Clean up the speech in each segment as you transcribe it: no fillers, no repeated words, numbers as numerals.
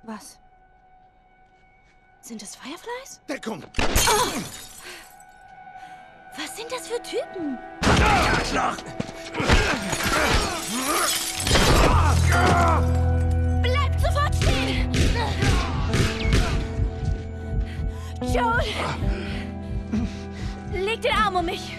Was? Sind das Fireflies? Deckung! Oh! Was sind das für Typen? Arschloch! Bleibt sofort stehen! Joel! Leg den Arm um mich!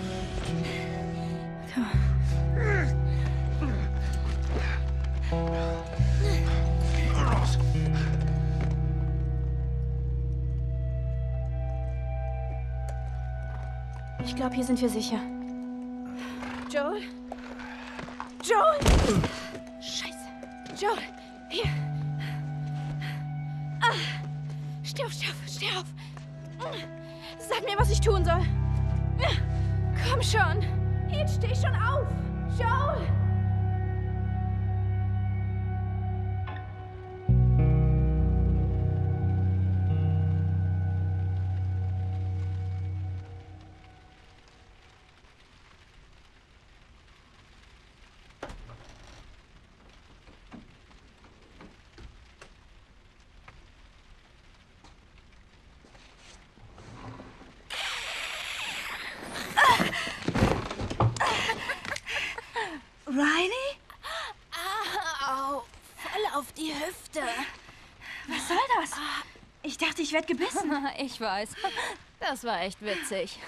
Ich glaube, hier sind wir sicher. Joel? Joel! Scheiße. Joel, hier. Ah. Steh auf, steh auf, steh auf. Sag mir, was ich tun soll. Komm schon. Jetzt steh schon auf. Joel! Riley? Au, voll auf die Hüfte. Was soll das? Ich dachte, ich werde gebissen. Ich weiß. Das war echt witzig.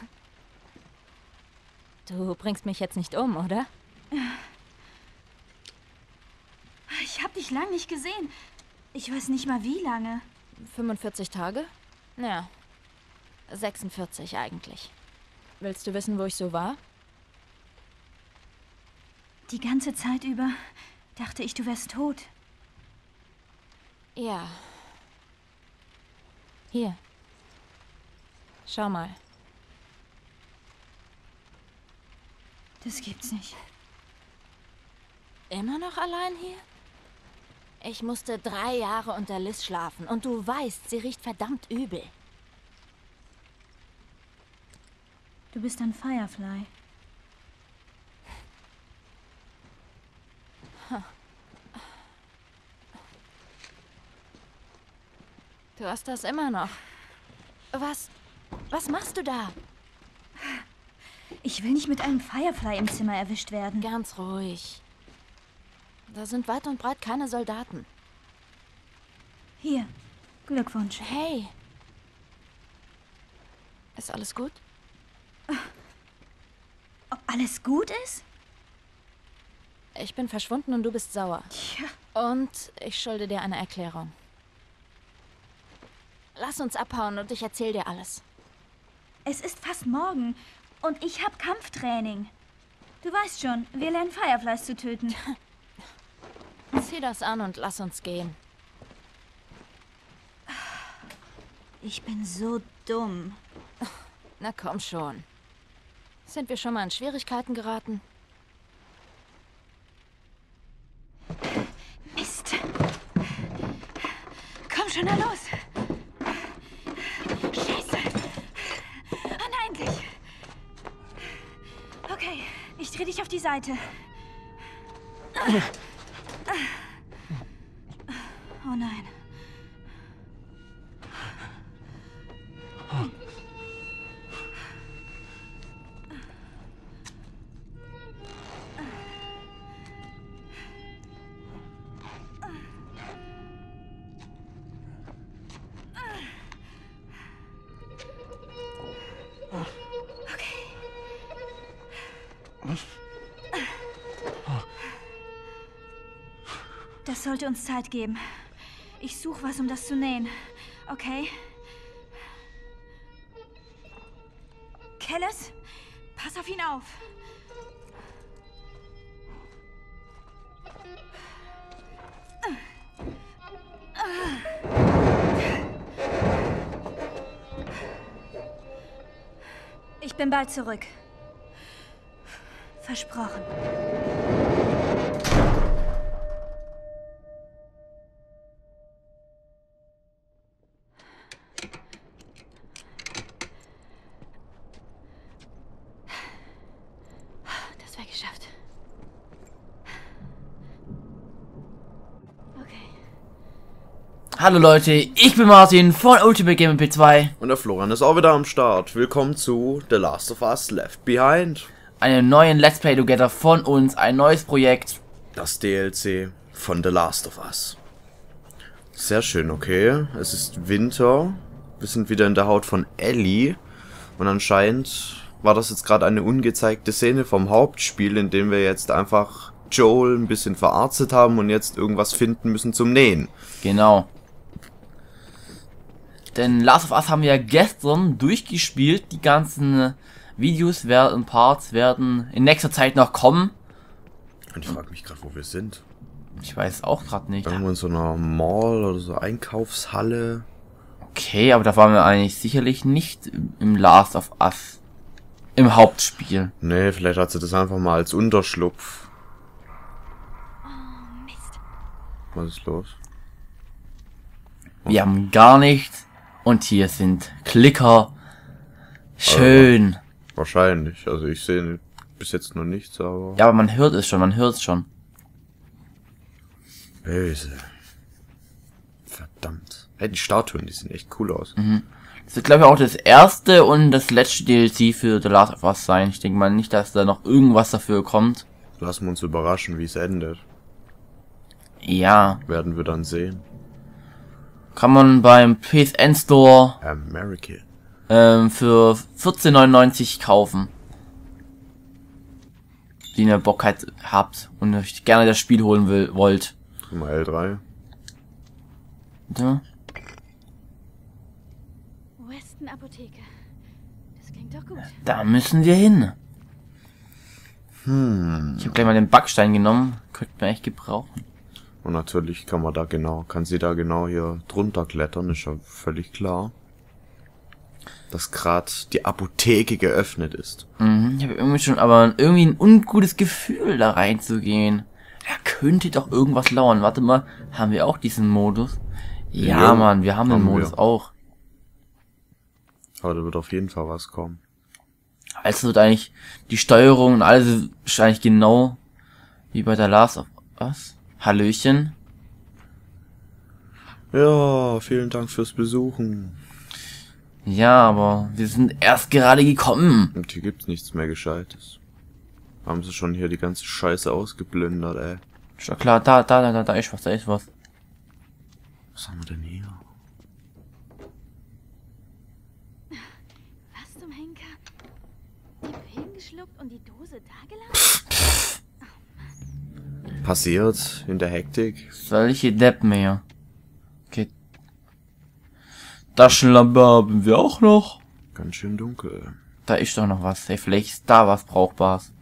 Du bringst mich jetzt nicht um, oder? Ich habe dich lang nicht gesehen. Ich weiß nicht mal, wie lange. 45 Tage? Ja. 46 eigentlich. Willst du wissen, wo ich so war? Die ganze Zeit über dachte ich, du wärst tot. Ja. Hier. Schau mal. Das gibt's nicht. Immer noch allein hier? Ich musste 3 Jahre unter Liz schlafen und du weißt, sie riecht verdammt übel. Du bist ein Firefly. Du hast das immer noch. Was machst du da? Ich will nicht mit einem Firefly im Zimmer erwischt werden. Ganz ruhig. Da sind weit und breit keine Soldaten. Hier, Glückwunsch. Hey. Ist alles gut? Ob alles gut ist? Ich bin verschwunden und du bist sauer. Tja. Und ich schulde dir eine Erklärung. Lass uns abhauen und ich erzähl dir alles. Es ist fast morgen und ich habe Kampftraining. Du weißt schon, wir lernen Fireflies zu töten. Zieh das an und lass uns gehen. Ich bin so dumm. Na komm schon. Sind wir schon mal in Schwierigkeiten geraten? Mist. Komm schon, na los. Scheiße. Ah nein, gleich. Okay, ich dreh dich auf die Seite. Oh nein. Das sollte uns Zeit geben. Ich suche was, um das zu nähen. Okay? Kellis, pass auf ihn auf. Ich bin bald zurück. Versprochen. Das war geschafft. Okay. Hallo Leute, ich bin Martin von Ultimate Game MP2. Und der Florian ist auch wieder am Start. Willkommen zu The Last of Us Left Behind. Einen neuen Let's Play Together von uns, ein neues Projekt. Das DLC von The Last of Us. Sehr schön, okay. Es ist Winter. Wir sind wieder in der Haut von Ellie. Und anscheinend war das jetzt gerade eine ungezeigte Szene vom Hauptspiel, in dem wir jetzt einfach Joel ein bisschen verarztet haben und jetzt irgendwas finden müssen zum Nähen. Genau. Denn Last of Us haben wir ja gestern durchgespielt. Die ganzen Videos werden, Parts werden in nächster Zeit noch kommen. Und ich frage mich gerade, wo wir sind. Ich weiß auch gerade nicht. Irgendwo in so einer Mall oder so Einkaufshalle. Okay, aber da waren wir eigentlich sicherlich nicht im Last of Us. Im Hauptspiel. Nee, vielleicht hat sie das einfach mal als Unterschlupf. Oh, Mist. Was ist los? Wir haben gar nichts. Und hier sind Klicker. Schön. Wahrscheinlich. Also ich sehe bis jetzt noch nichts, aber... Ja, aber man hört es schon, man hört es schon. Böse. Verdammt. Hey, die Statuen, die sehen echt cool aus. Das wird, glaube ich, auch das erste und das letzte DLC für The Last of Us sein. Ich denke mal nicht, dass da noch irgendwas dafür kommt. Lassen wir uns überraschen, wie es endet. Ja. Werden wir dann sehen. Kann man beim PSN Store America. für 14,99 kaufen. Die ihr Bock halt habt und euch gerne das Spiel holen wollt. Mal L3. Ja. Weston Apotheke. Das klingt doch gut. Da müssen wir hin. Ich habe gleich mal den Backstein genommen. Könnte man echt gebrauchen. Und natürlich kann sie da genau hier drunter klettern, ist ja völlig klar. Dass gerade die Apotheke geöffnet ist. Ich habe irgendwie ein ungutes Gefühl, da reinzugehen. Da könnte doch irgendwas lauern. Warte mal, haben wir auch diesen Modus? Ja, Mann, wir haben den Modus auch. Aber da wird auf jeden Fall was kommen. Also wird eigentlich die Steuerung und alles ist eigentlich genau wie bei der Last of Us. Hallöchen. Ja, vielen Dank fürs Besuchen. Ja, aber wir sind erst gerade gekommen. Und hier gibt's nichts mehr Gescheites. Haben sie schon hier die ganze Scheiße ausgeplündert, ey. Ist doch klar, da ist was, da ist was. Was haben wir denn hier? Was zum Henker? Die Pillen geschluckt und die Dose dagelassen? Passiert in der Hektik. Solche Deppen mehr. Okay. Taschenlampe haben wir auch noch. Ganz schön dunkel. Da ist doch noch was. Hey, vielleicht ist da was Brauchbares.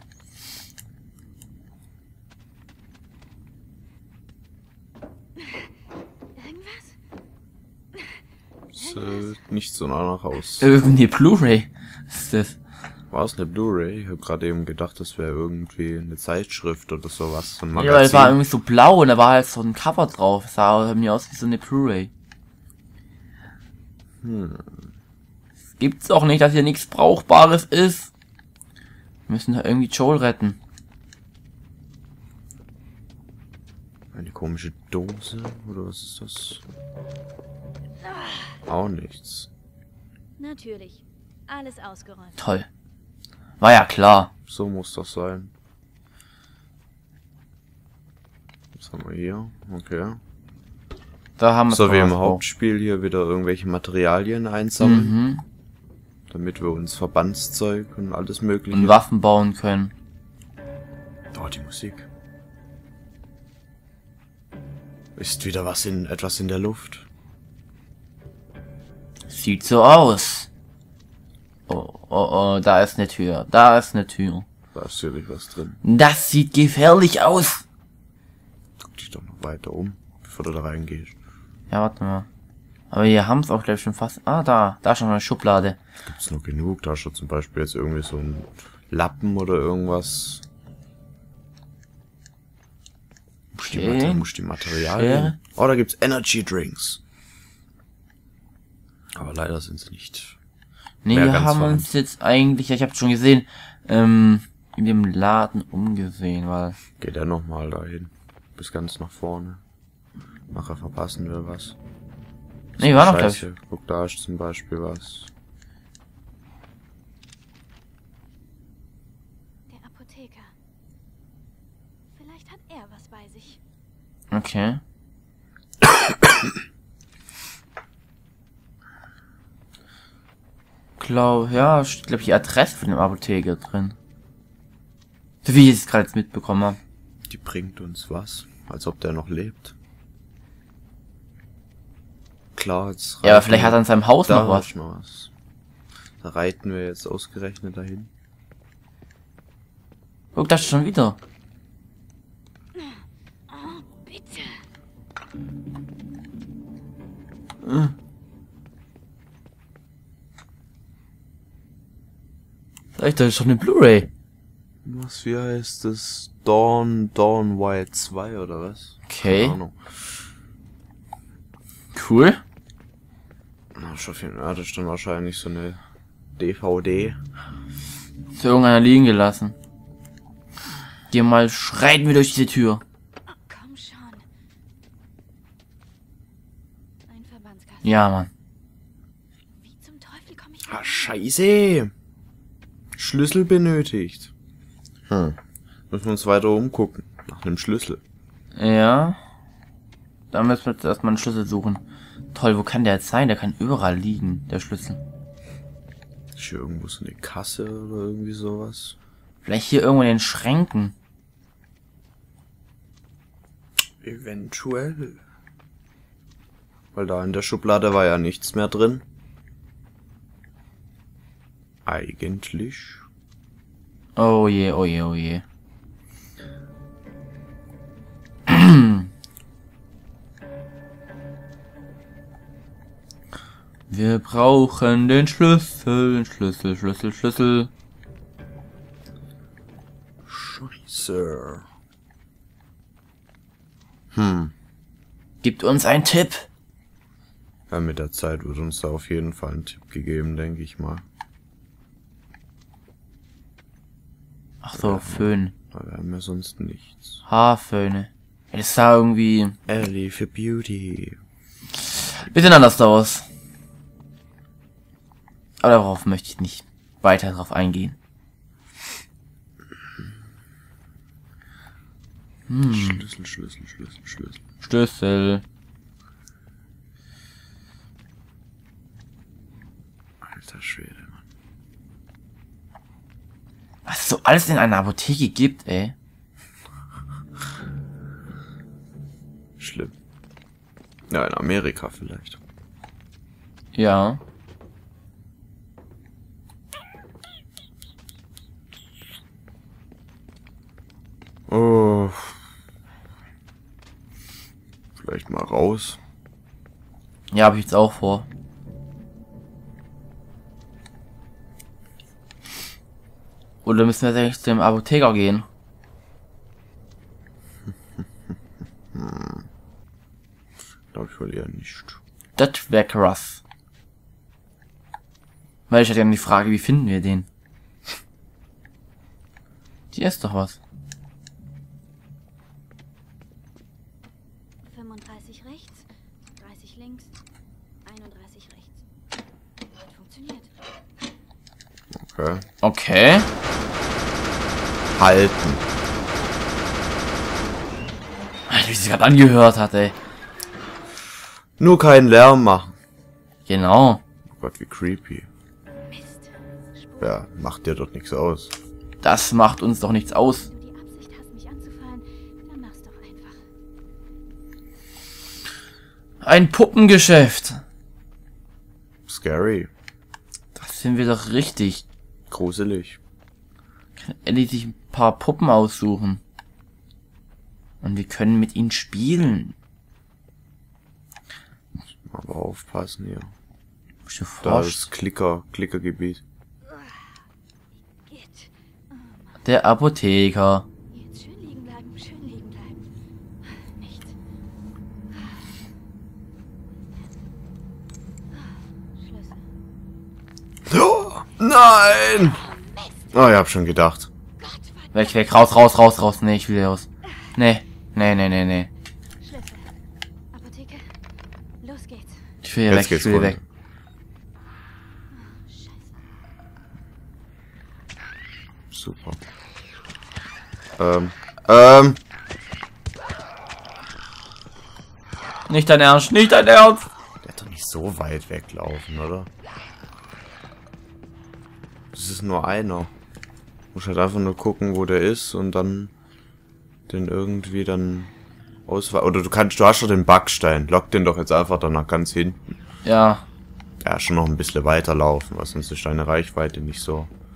Irgendwas? Sieht nicht so danach aus. Irgendwie Blu-ray. Was ist das? War es eine Blu-ray? Ich habe gerade eben gedacht, das wäre irgendwie eine Zeitschrift oder sowas. So ein Ja, Magazin. weil es war irgendwie so blau und da war halt so ein Cover drauf. Das sah mir aus wie so eine Blu-ray. Gibt's auch nicht, dass hier nichts Brauchbares ist. Wir müssen da irgendwie Joel retten. Eine komische Dose? Oder was ist das? Auch nichts. Natürlich. Alles ausgeräumt. Toll. War ja klar. So muss das sein. Was haben wir hier? Okay. Da haben wir So wie im was Hauptspiel hier wieder irgendwelche Materialien einsammeln. Mhm. Damit wir uns Verbandszeug und alles mögliche... Und Waffen bauen können. Oh, die Musik. Ist wieder etwas in der Luft. Sieht so aus. Oh, da ist eine Tür. Da ist eine Tür. Da ist sicherlich was drin. Das sieht gefährlich aus. Guck dich doch noch weiter um, bevor du da reingehst. Ja, warte mal. Aber hier haben es auch gleich schon fast... Ah, da ist schon eine Schublade. Gibt's noch genug? Da ist schon zum Beispiel jetzt irgendwie so ein Lappen oder irgendwas. Muss die Materialien. Oh, da gibt's Energy Drinks. Aber leider sind sie nicht. Nee, mehr wir ganz haben vorhanden. uns jetzt eigentlich... Ich habe schon gesehen, in dem Laden umgesehen, weil... Geht er nochmal dahin. Bis ganz nach vorne. Nachher verpassen wir was. Nee, war noch gleich. Scheiße. Guck, da ist zum Beispiel was. Der Apotheker. Vielleicht hat er was bei sich. Okay. Ja, steht, glaube ich, die Adresse von dem Apotheker drin. So wie ich es gerade jetzt mitbekommen habe. Die bringt uns was. Als ob der noch lebt. Klar, jetzt Ja, aber vielleicht hat er in seinem Haus da noch was. ist noch was. Da reiten wir jetzt ausgerechnet dahin. Guck, das ist schon wieder. Oh, bitte. Vielleicht, das ist schon eine Blu-ray. Was, wie heißt das? Dawn White 2 oder was? Okay. Keine Ahnung. Cool. Na, das ist dann wahrscheinlich so eine DVD. Ist irgendeiner liegen gelassen. Geh mal, schreiten wir durch diese Tür. Oh, komm schon. Ein Verbandskasten. Ja, Mann. Wie zum Teufel komme ich Ah, scheiße! Schlüssel benötigt. Müssen wir uns weiter umgucken. Nach einem Schlüssel. Ja. Da müssen wir jetzt erstmal einen Schlüssel suchen. Toll, wo kann der jetzt sein? Der kann überall liegen, der Schlüssel. Ist hier irgendwo so eine Kasse oder irgendwie sowas? Vielleicht hier irgendwo in den Schränken. Eventuell. Weil da in der Schublade war ja nichts mehr drin. Eigentlich. Oh je, oh je, oh je. Wir brauchen den Schlüssel, Schlüssel. Scheiße. Gibt uns einen Tipp. Ja, mit der Zeit wird uns da auf jeden Fall ein Tipp gegeben, denke ich mal. Ach so, Föhn. Weil wir haben ja sonst nichts. Haarföhne. Ja, das sah irgendwie Ellie für Beauty. bisschen anders aus. Aber darauf möchte ich nicht weiter drauf eingehen. Schlüssel. Schlüssel. Alter Schwede, Mann. Was es so alles in einer Apotheke gibt, ey. Schlimm. Ja, in Amerika vielleicht. Ja. Oh. Vielleicht mal raus. Ja, habe ich jetzt auch vor. Oder müssen wir jetzt eigentlich zu dem Apotheker gehen? Glaube ich wohl eher nicht. Das wäre krass. Weil ich hatte ja die Frage, wie finden wir den? Hier ist doch was. 35 rechts, 30 links, 31 rechts. Hat funktioniert. Okay. Okay. Halten. Alter, wie sie gerade angehört hat, ey. Nur keinen Lärm machen. Genau. Oh Gott, wie creepy. Mist. Spur. Ja, macht dir doch nichts aus. Das macht uns doch nichts aus. Wenn du die Absicht hast, mich anzufallen, dann mach's doch einfach. Ein Puppengeschäft. Scary. Das sind wir doch richtig. Gruselig. Kann endlich sich ein paar Puppen aussuchen. Und wir können mit ihnen spielen. Aber aufpassen hier. Bist du Da forsch? ist Klickergebiet. Geht. Der Apotheker. Jetzt schön liegen bleiben, schön liegen bleiben. Nicht. Schlüssel. Oh, nein! Oh, ich hab schon gedacht. Weg, raus. Nee, ich will raus. Nee. Schlüssel. Apotheke. Los geht's. Ich will hier weg, Jetzt geht's ich will rund. weg. Super. Nicht dein Ernst, nicht dein Ernst! Der hat doch nicht so weit weglaufen, oder? Das ist nur einer. Muss halt einfach nur gucken, wo der ist und dann den irgendwie dann ausweichen. Oder du hast doch den Backstein. Lock den doch jetzt einfach dann nach ganz hinten. Ja. Ja, schon noch ein bisschen weiterlaufen, weil sonst ist deine Reichweite nicht so